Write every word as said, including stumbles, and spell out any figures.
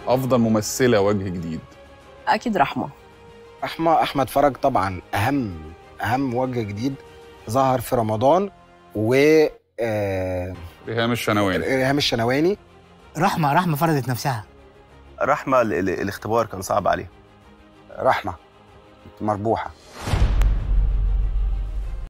افضل ممثله وجه جديد؟ اكيد رحمه. رحمه احمد فرج طبعا، اهم اهم وجه جديد ظهر في رمضان. و آه... ريهام الشنواني. ريهام الشنواني. رحمه رحمه فرضت نفسها. رحمه ال ال الاختبار كان صعب عليها. رحمه مربوحه.